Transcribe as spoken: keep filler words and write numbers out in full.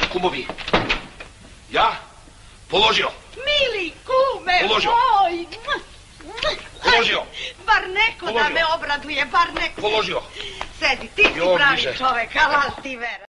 kumovi. Ja? Položio. Mili kume Položio. moj. Položio. Bar neko Položio. da me obraduje, bar neko. Položio. Sedi, ti si Jo, pravi bliže. čovek, alal ti vera.